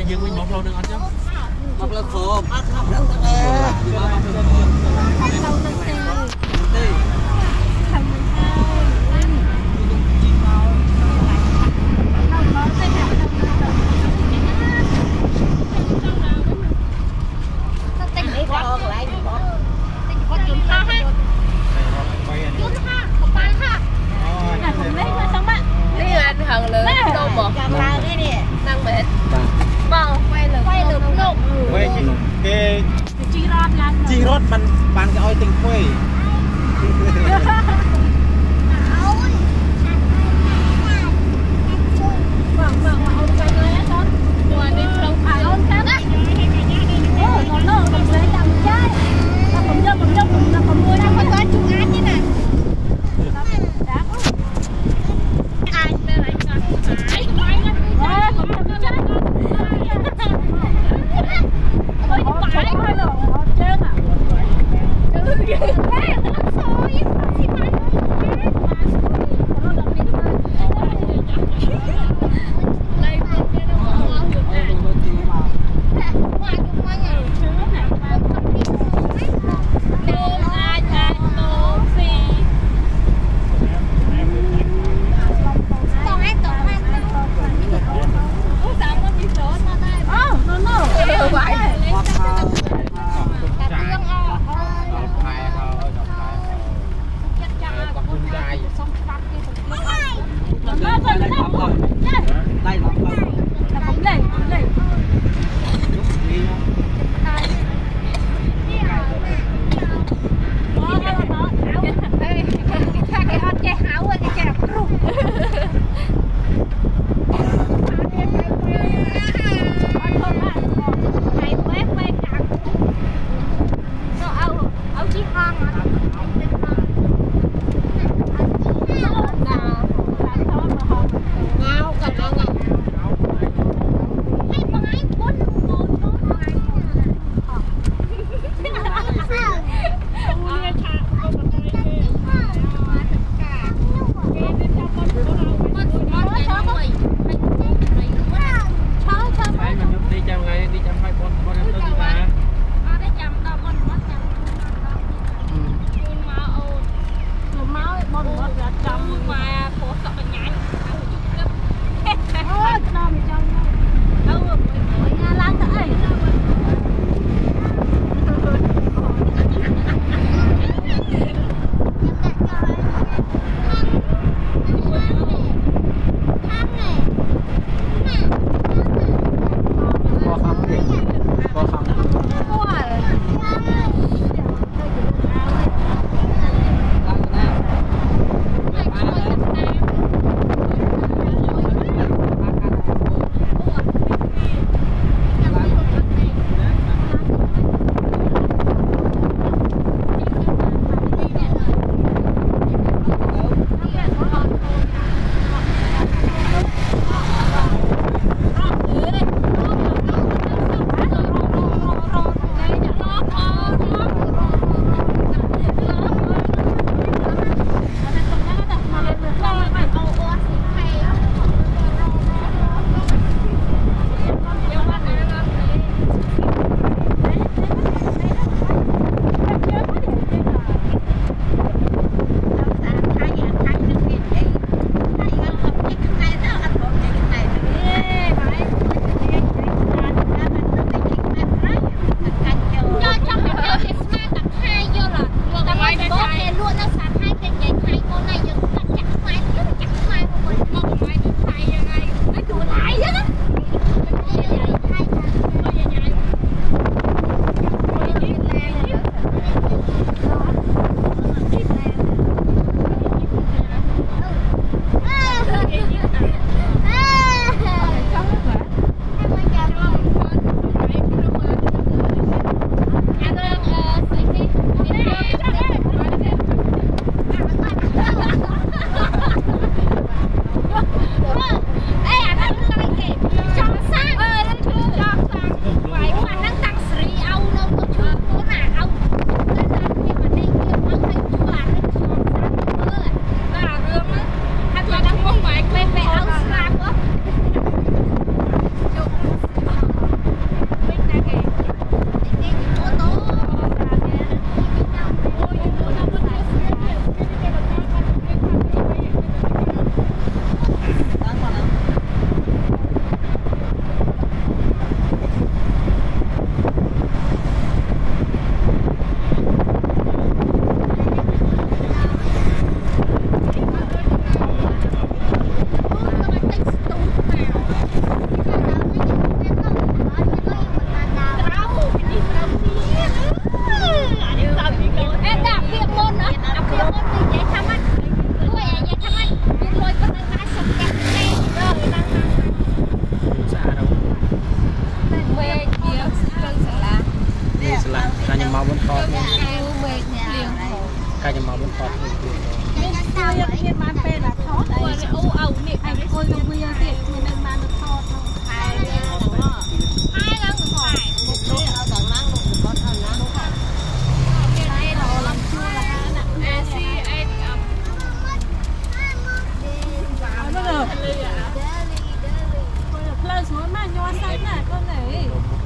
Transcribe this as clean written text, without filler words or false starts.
dương mình mọc lâu được ăn chứ mọc lâu khổ mọc lâu thằng lớn đâu bỏ năng mệt bao quay lượm lục quay cái chi rótมันcái oi tình quay anh em mau muốn to เลี้ยงเขา cái anh em mau muốn to ไม่ได้เรียนมาเป็นอะทอดเอาเนี่ยไอ้คนกับมือเสียบมือนั่นมาทอดขายเลยขายแล้วขายลูกเอาแต่นั่งลูกก็ทำนะลูกค่ะไอ้เราลำชั่วละฮะน่ะไอ้ซีไอ้เอาเลยเลยอ่ะเพลินสวยมากย้อนใส่หน้าก็ไหน